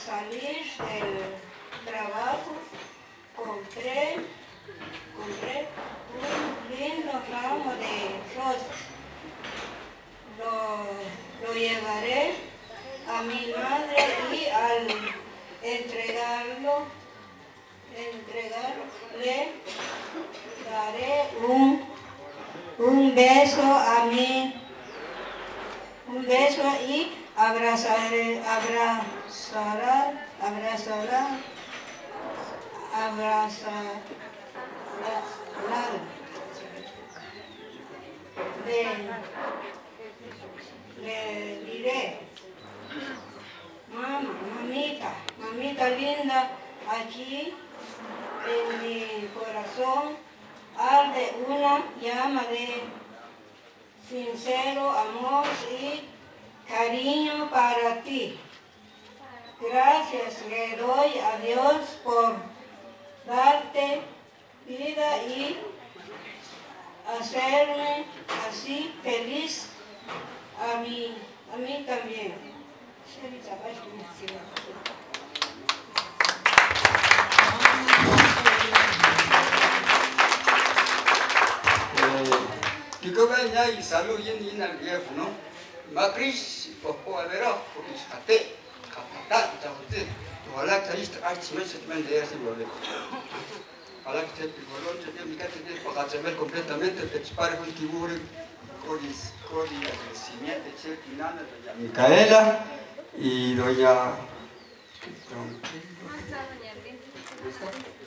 salir del trabajo compré un lindo ramo de rosas. Lo llevaré a mi madre y al entregarle daré un beso a mí. Un beso y abrazará le diré, mamita linda, aquí en mi corazón arde una llama de sincero amor y cariño para ti. Gracias le doy a Dios por darte vida y hacerme así feliz a mí también. Kikoba y salud y en el viejo, ¿no? Macris, poco a ver, porque es cate, capatá, taute, ojalá que ahí archimeses vende ese bolero. Ojalá que el bolón te mi cate de pagachemer completamente, te dispara con tiburi, codi agradecimiento, chequinana, doña Micaela y doña.